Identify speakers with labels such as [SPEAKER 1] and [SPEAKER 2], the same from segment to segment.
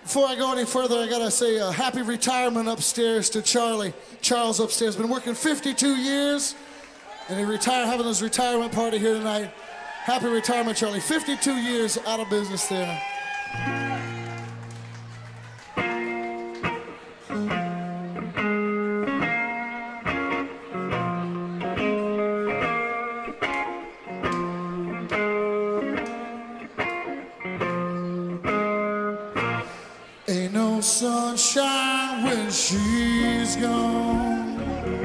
[SPEAKER 1] Before I go any further, I gotta say a happy retirement upstairs to Charlie. Charles upstairs, been working 52 years, and he retired, having his retirement party here tonight. Happy retirement, Charlie. 52 years out of business there. Ain't no sunshine when she's gone,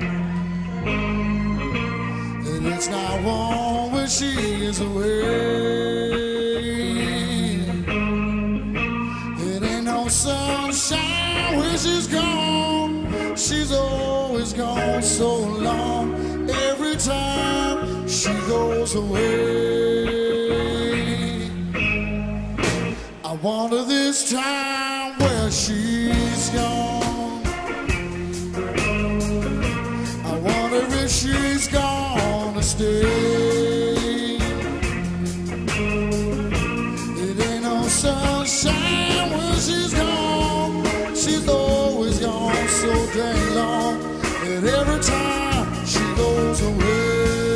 [SPEAKER 1] and it's not warm when she is away. It ain't no sunshine when she's gone. She's always gone so long. Every time she goes away, I wonder this time where she's gone. I wonder if she's gonna stay. It ain't no sunshine when she's gone. She's always gone so dang long. And every time she goes away,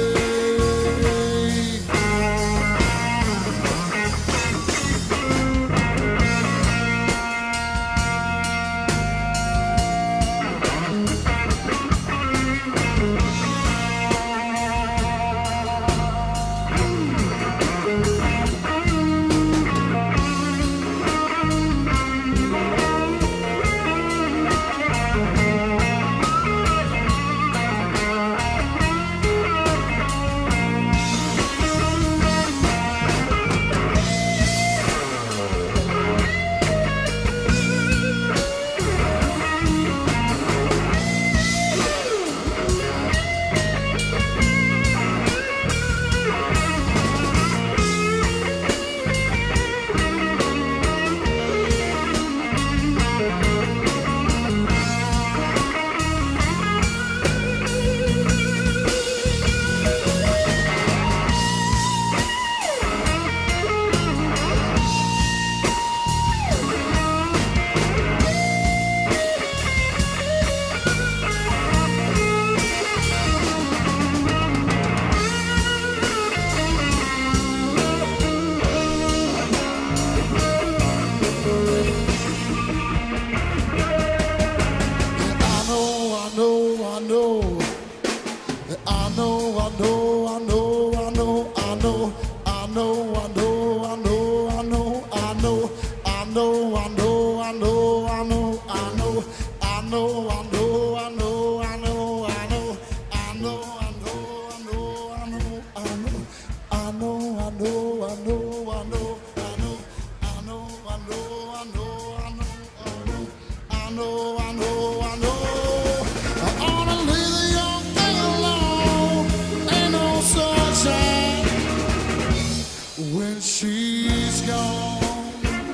[SPEAKER 1] when she's gone.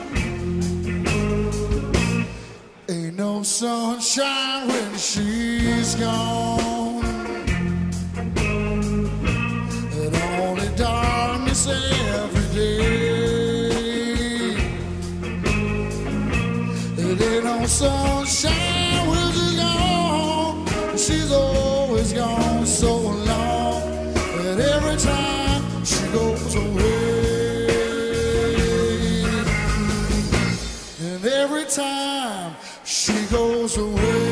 [SPEAKER 1] Ain't no sunshine when she's gone, and only darkness every day. It ain't no sunshine when she's gone. She's always gone so long, and every time she goes away, and every time she goes away.